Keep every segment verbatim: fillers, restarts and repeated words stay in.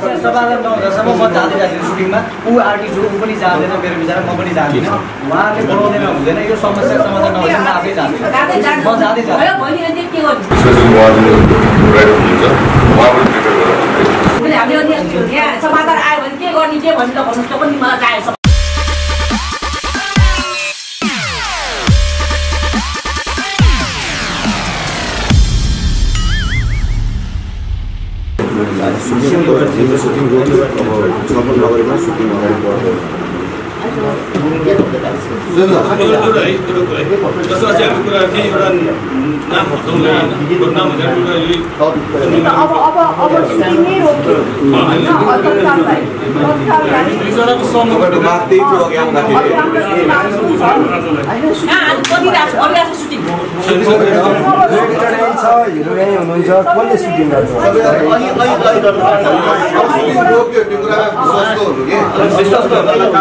समाधान नहुँदासम्म म जाँदै जाँदैन सुटिङमा ऊ आर्टिस्ट ऊ पनि जाँदैन मेरो विचार म पनि जाँदिनँ उहाँले बोलाउँदैन हुँदैन यो समस्या समाधान नहुँदैन आफै जाँदैन म जाँदै जाँदैन समाधान आयो भने के गर्ने के भन्नु भन्नु त्यो पनि मलाई चाहिएको सुटिङ रोक्यो अब छलफल नगरेमा सुटिङ अगाडि बढ्दैन जस्तो चाहिँ हामी कुरा केही एउटा नाम हटाउँदै नाम अब अब अब सुटिङ नै रोक्यो हैन तत्काललाई दुईजनाको समूहको माग त्यही थियो अघि आउँदाखेरि आज बनिरहेको छ अगाडि सुटिङ छ हिरो यही हुनुहुन्छ कसले सुटिङ गर्छ रोक्यो त्यो कुरा सस्तो हुनु के सस्तो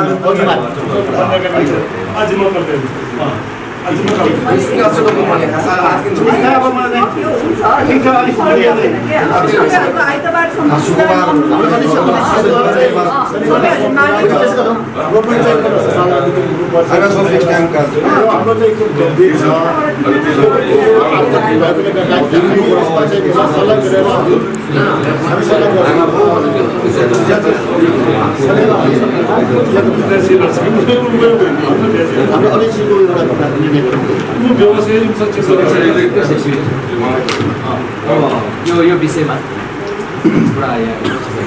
आज म गर्छु आज म यो यो विषयमा पुरा यहाँ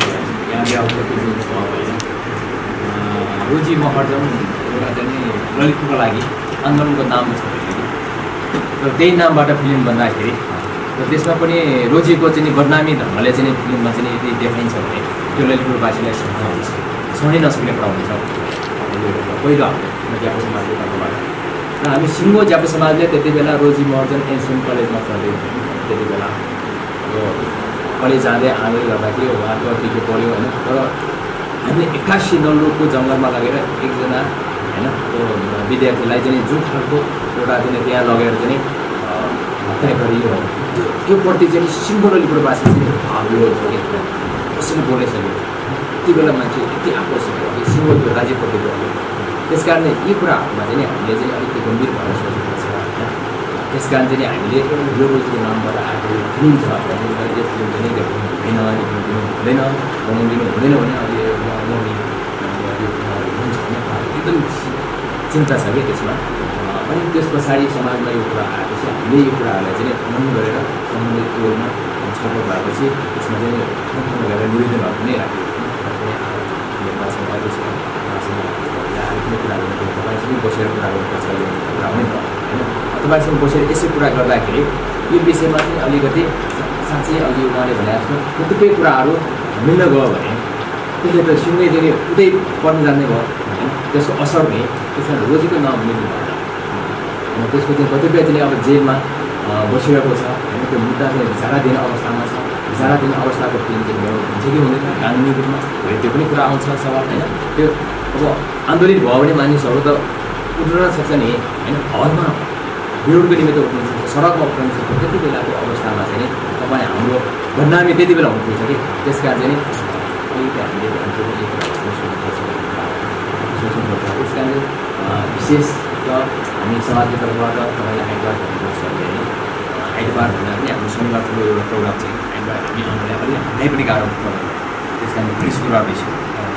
रोजी महर्जन एउटा चाहिँ ललितपुरको लागि आन्दोलनको नाम छ र त्यही नामबाट फिल्म बन्दाखेरि र त्यसमा पनि रोजीको चाहिँ बदनामी ढङ्गले चाहिँ फिल्ममा चाहिँ यदि देखाइन्छ भने त्यो ललितपुरवासीलाई सहन हुन्छ सहनै नसक्ने कुरा हुन्छ पहिलो हाम्रो ज्यापो समाजले तर्फबाट र हामी सिङ्गो ज्यापो समाजले त्यति बेला रोजी महर्जन एनसिएम कलेजमा पढ्दै त्यति बेला अब कलेज जाँदै आँदै गर्दाखेरि उहाँको के के पढ्यो होइन तर हामीले एक्कासी नल्लोको जङ्गलमा लगेर एकजना होइन त्यो विद्यार्थीलाई चाहिँ जुन खालको एउटा चाहिँ त्यहाँ लगेर चाहिँ हत्या गरियो त्यो प्रति चाहिँ सिङ्गो ललितपुरवासी चाहिँ भाग्यो कसैले बोलिसक्यो त्यति बेला मान्छे यति आक्रोशित भयो सिङ्गो त्यो राज्यप्रति गयो त्यस कारणले यी कुराहरूमा चाहिँ हामीले चाहिँ अलिकति गम्भीर भएर सोच्नुपर्छ होइन त्यस कारण चाहिँ हामीले यो रोजको नामबाट आएको फिल्म छ भने यो फिल्म चाहिँ देखाउनु हुँदैन हुँदैन बनाउनु हुँदैन भने अहिले हुन्छ भने एकदम चिन्ता छ कि त्यसमा अनि त्यस पछाडि समाजमा यो कुरा आएपछि हामीले यो कुराहरूलाई चाहिँ मन गरेर सम्बन्धित टोलमा छलफल भएपछि त्यसमा चाहिँ ठुलो गरेर निवेदनहरू पनि राख्यो कुरा गर्नु तपाईँसँग बसेर कुरा गर्नुपर्छ कुरा पनि भयो होइन तपाईँसँग बसेर यसै कुरा गर्दाखेरि यो विषयमा चाहिँ अलिकति साँच्चै अघि उहाँले भने जस्तो कतिपय कुराहरू मिल्न गयो भने त्यसले त सिङ्गै चाहिँ उतै पढ्नु जान्ने भयो होइन त्यसको असर नै त्यसमा रोजीको नाम मिल्नु भएन होइन त्यसको चाहिँ कतिपय चाहिँ अब जेलमा बसिरहेको छ होइन त्यो मुद्दा चाहिँ विचारा दिने अवस्थामा छ विचारा दिने अवस्थाको फिल्म चाहिँ मेरो हुन्छ कि हुँदैन कानुनी रूपमा त्यो पनि कुरा आउँछ सवाल होइन त्यो अब आन्दोलित भयो भने मानिसहरू त उठ्न सक्छ नि होइन हलमा विरोधको निमित्त उठ्नु सक्छ सडकमा उठ्नु सक्छ त्यति बेलाको अवस्थामा चाहिँ तपाईँ हाम्रो बदनामी त्यति बेला हुनुपर्छ कि त्यस कारण चाहिँ अलिकति हामीले सोच्नुपर्छ त्यस कारणले विशेष त हामी समाजको तर्फबाट तपाईँलाई आइतबार भन्नुपर्छ भने आइतबार भन्दा पनि हाम्रो शनिबार ठुलो एउटा प्रोग्राम चाहिँ आइतबार हामी आउनुलाई अलिक हामीलाई पनि गाह्रो पर्दैन त्यस कारण पुलिस कुरा बेसी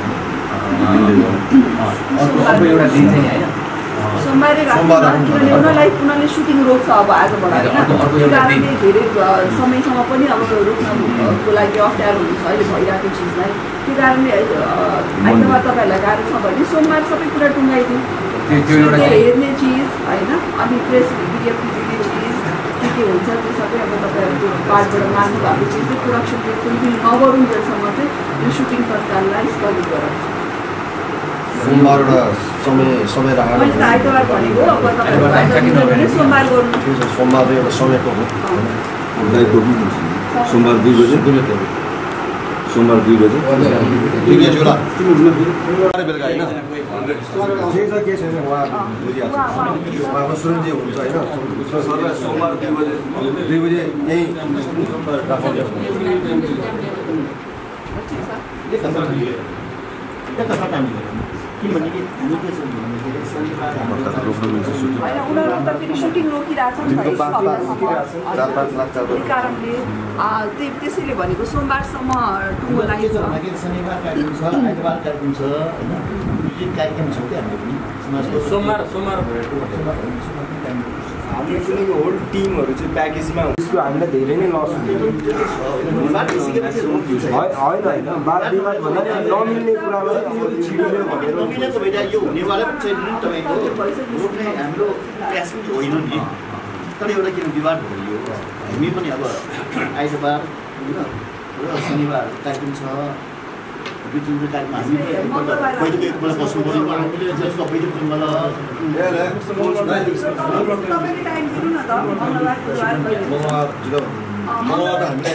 अर्को एउटा दिन चाहिँ होइन सोमबारे किनभने उनीहरूलाई उनीहरूले सुटिङ रोक्छ अब आजबाट होइन त्यो कारणले धेरै समयसम्म पनि अब रोक्नको लागि अप्ठ्यारो हुन्छ अहिले भइरहेको चिजलाई त्यो कारणले आइतबार तपाईँहरूलाई गाह्रो छ भने सोमबार सबै कुरा टुङ्गाइदिउँ हेर्ने चिज होइन अनि प्रेस विज्ञप्ति दिने चिज के के हुन्छ त्यो सबै अब तपाईँहरूको पार्टबाट माग्नु भएको चिज चाहिँ प्रोडक्सन फुलफिल नगरुन्जेलसम्म चाहिँ यो सुटिङ तत्काललाई स्थगित गराउँछ सोमबार एउटा समय समय राखेर मैले त आइतबार भनेको अब तपाईँहरू सोमबार गर्नु सोमबार एउटा समयको हो सोमबार दुई बजे सोमबार दुई बजे दुई बजे होला बेलुका होइन के छैन उहाँ उहाँको सुरन्जी हुन्छ होइन सोमबार दुई बजे दुई बजे यहीँ राख्नु किनभने हामी के छ भन्दाखेरि शनिबार होइन उनीहरू त फेरि सुटिङ रोकिरहेछ नि त चार पाँच लाख चार त्यही कारणले त्यही त्यसैले भनेको सोमबारसम्म टुङ्गो लागेको शनिबार कार्यक्रम छ आइतबार कार्यक्रम छ होइन विभिन्न कार्यक्रम छ क्या हाम्रो पनि समाजको सोमबार सोमबार हाम्रो सुनेको होल टिमहरू चाहिँ प्याकेजमा त्यसको हामीलाई धेरै नै लस हुन्छ होइन होइन बात विवाद भन्दा नमिल्ने कुरामा छिडियो भनेर नमिल्ने त भइरहेको यो हुनेवाला पनि छैन नि तपाईँको रोक्ने हाम्रो प्रयास पनि होइन नि तर एउटा किन विवाद भयो हामी पनि अब आइतबार होइन शनिबार कार्यक्रम छ दुई तिन कार्यक्रम हामी बैठक एकपल्ट बस्नु पऱ्यो त्यसको बैठक तपाईँले टाइम दिनु न त मङ्गलबार बुधबार मङ्गलबार हामीलाई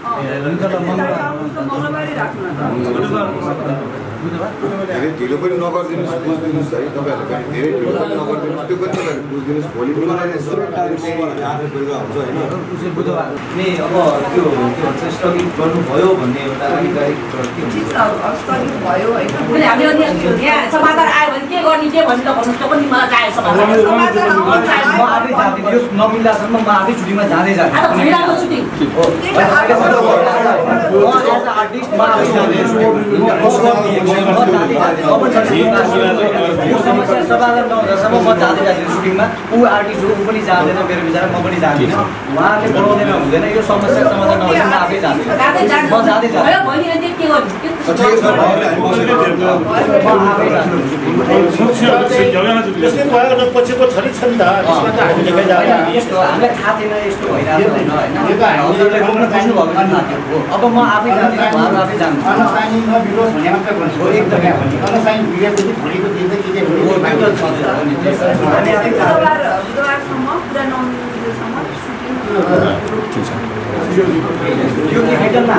मङ्गलबारै राख्नु न त धेरै ढिलो पनि नगरिदिनुहोस् बुझिदिनुहोस् है तपाईँहरू धेरै ढिलो पनि नगरिदिनुहोस् त्यो पनि तपाईँहरू बुझिदिनुहोस् भोलि बेलुका हुन्छ होइन बुधबार नै अब त्यो के भन्छ स्थगित गर्नुभयो भन्ने एउटा आधिकारिक स्थगित भयो होइन मैले हामीले यहाँ समाचार आयो भने के गर्ने के भन्नु त भन्नुहोस् त पनि मलाई चाहियो समाचार म आफै जाँदिनँ यो नमिल्दासम्म म आफै छुट्टीमा जाँदै जाने आज भइरहेको छुट्टी यो समस्या समाधान नहुँदासम्म म जाँदै जाँदिनँ सुटिङमा ऊ आर्टिस्ट हो ऊ पनि जाँदैन मेरो विचार म पनि जाँदिनँ उहाँले बनाउँदैन हुँदैन यो समस्या समाधान नहुँदा म आफै जाँदिनँ म जाँदै जाँदिनँ पछिको छरि छ नि त त्यसमा त हामी लेखाइ जाँदैन यस्तो हामीलाई थाहा थिएन यस्तो भइरहेको होइन होइन अब म आफै जाँदिनँ उहाँहरू आफै जान्छु अनसाइनिङमा विरोध भने मात्रै भन्छ एकदमै भने अनसाइन विरोधपछि भनेको दिन त के के बुधबार बुधबारसम्म पुरा नौ बजीसम्म सुटिङ यो केमिकलमा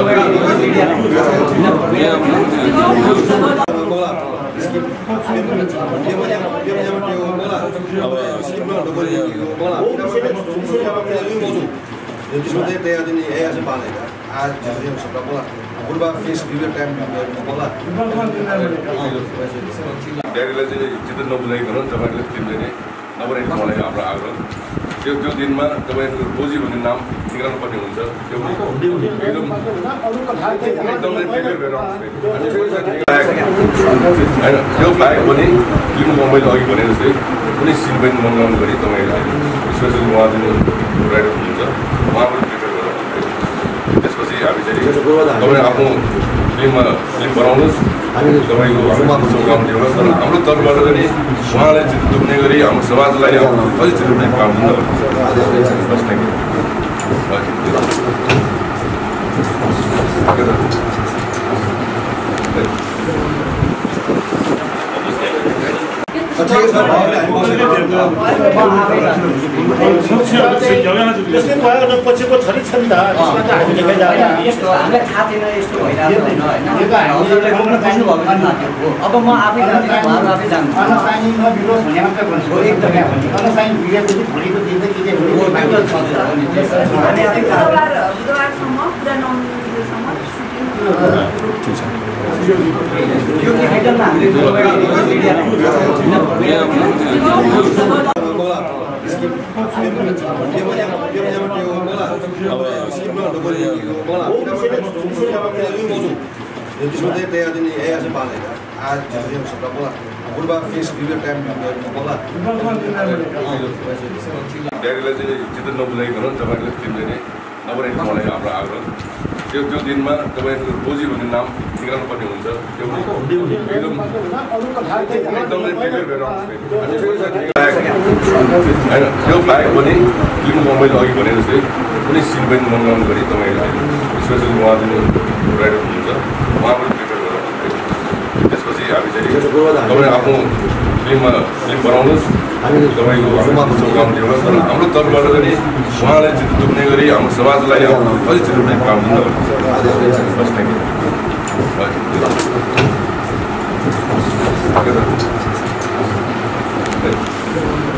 जिसमें तैयार नहीं है ऐसे पालेगा आज जिसमें सबका बोला पूरा फेस वीडियो टाइम बोला ड्याडीलाई चाहिँ चित्त नबुझाइकन तपाईँहरूले फिल्म दिने नबनाइदिनु मलाई हाम्रो आग्रह त्यो त्यो दिनमा तपाईँको रोजी भन्ने नाम निकाल्नु पर्ने हुन्छ त्यो एकदम एकदमै प्रिपेयर गरेर होइन त्यो बाहेक पनि फिल्मको मैले अघि भने जस्तै कुनै सिन पनि मनगाउनु गरी तपाईँहरूले स्पेसली उहाँ जुन राइटर हुनुहुन्छ उहाँ पनि प्रिपेयर गरेर त्यसपछि हामी चाहिँ तपाईँ आफ्नो फिल्ममा फिल्म बनाउनुहोस् तपाईँको काम दिनुहोस् तर हाम्रो तर्फबाट पनि उहाँलाई चित्त दुख्ने गरी हाम्रो समाजलाई अझै चित्त दुख्ने काम बस थ्याङ्क पछिको छरि छ नि त त्यसमा त हामी लेखाइ जाँदैन यस्तो हामीलाई थाहा थिएन यस्तो भइरहेको होइन होइन अब म आफै जाँदिनँ उहाँहरू आफै जान्छु अनसाइनिङमा विरोध भने मात्रै भन्छ एकदमै भने अनसाइन विरोधपछि भनेको दिन त के के बुधबार बुधबारसम्म पुरा नौ बजीसम्म सुटिङ यो केमिकलमा जिसमें तैयार नहीं है ऐसे पालेगा आज जिसमें सबका बोला पूरा फेस वीडियो टाइम बोला ड्याडीलाई चाहिँ चित्त नबुझाइकन तपाईँहरूले फिल्म दिने नबनाइदिनु मलाई हाम्रो आग्रह त्यो त्यो दिनमा तपाईँको रोजी भन्ने नाम निकाल्नु पर्ने हुन्छ त्यो एकदम एकदमै प्रिपेयर गरेर होइन त्यो बाहेक पनि फिल्मको मैले अघि भने जस्तै कुनै सिन पनि मनगाउनु गरी तपाईँहरूले स्पेसली उहाँ जुन राइटर हुनुहुन्छ उहाँ पनि प्रिपेयर गरेर त्यसपछि हामी चाहिँ तपाईँ आफ्नो फिल्ममा फिल्म बनाउनुहोस् तपाईँको काम दिनुहोस् तर हाम्रो तर्फबाट पनि उहाँलाई चित्त दुख्ने गरी हाम्रो समाजलाई अझै चित्त दुख्ने काम बस थ्याङ्क यू